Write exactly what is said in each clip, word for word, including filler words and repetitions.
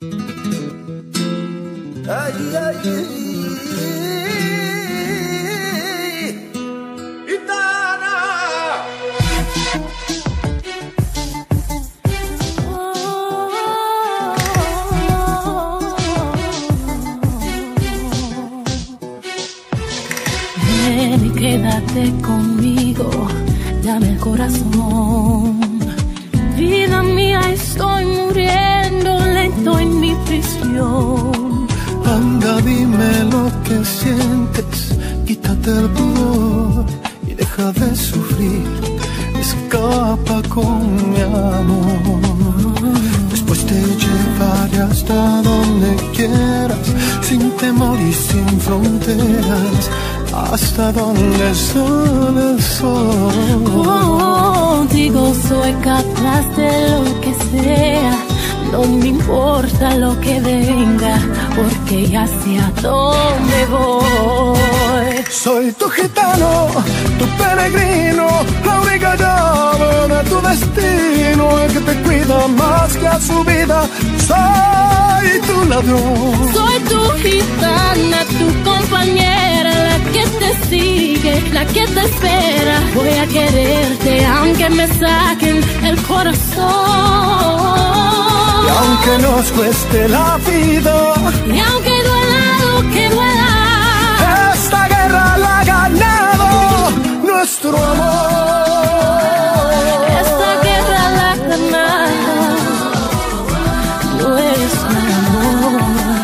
Ay, ay, ay. Gitana. Ven y quédate conmigo, dame el corazón. Vida mía, estoy muriendo lento en mi prisión. Anda, dime lo que sientes, quítate el dolor y deja de sufrir. Escapa con mi amor. Después te llevaré hasta donde quieras, sin temor y sin fronteras, hasta donde sale el sol. Contigo soy capaz de lo que sea, no me importa lo que venga, porque ya sé a dónde voy. Soy tu gitano, tu peregrino, la única llave de tu destino, el que te cuida más que a su vida. Soy tu ladrón. Soy tu gitana, tu compañera, la que te sigue, la que te espera. Voy a quererte aunque me saquen el corazón. Y aunque nos cueste la vida, y aunque duela lo que duela, esta guerra la ha ganado nuestro amor. Esta guerra la ha ganado nuestro amor.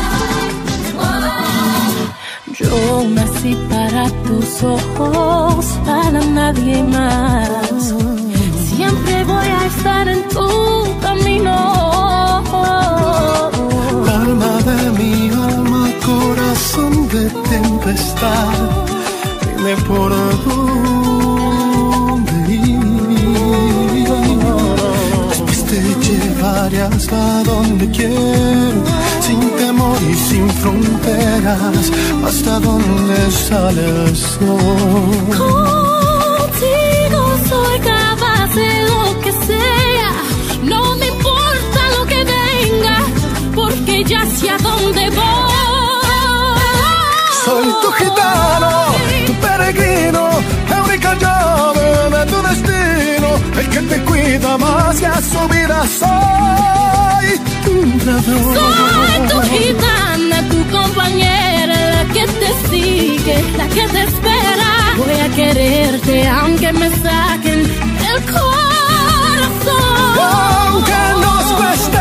Yo nací para tus ojos, para nadie más. Siempre voy a estar en tu camino. Alma de mi alma, corazón de tempestad, dime por dónde ir. Después te llevaré hasta donde quiero, sin temor y sin fronteras, hasta donde sale el sol. Contigo soy capaz de lo que sea, no me importa lo que venga, porque ya sé a dónde voy. Soy tu gitano, tu peregrino, la única llave de tu destino, el que te cuida más que a su vida. Soy tu ladrón. Soy tu gitana, tu compañera, la que te sigue, la que te espera. Voy a quererte aunque me saquen el corazón. Aunque nos cueste